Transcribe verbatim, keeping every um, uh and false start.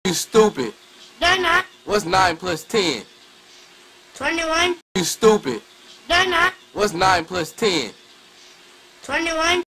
You stupid. Donna. What's nine plus ten? Twenty-one. You stupid. Donna. What's nine plus ten? Twenty-one.